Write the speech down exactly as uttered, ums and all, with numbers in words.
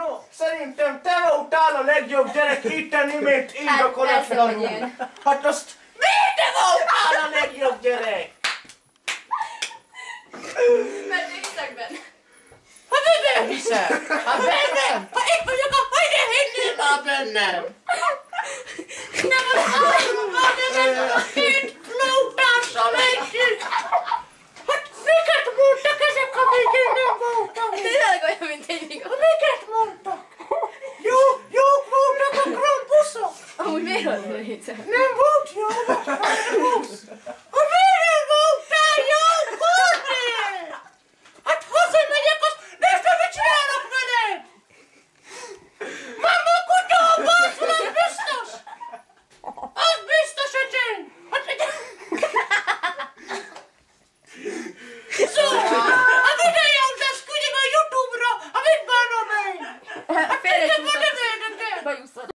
No, szerintem te voltál a legjobb gyerek itten imént indokolatlanul. Hát azt miért te voltál a legjobb gyerek? Mert én hiszek benne. Hát én nem hiszem. Hát bennem? Ha én vagyok, akkor én hinnél már bennem. Nem az állam van, ez a két flótással együtt. Hát miket mondtak ezek, amíg én nem voltam? Tényleg olyan, mint egy igaz. Miket mondtak? Jó, jók voltak a krampuszok. Amúgy miért volt a létre? Nem volt jó a krampusz.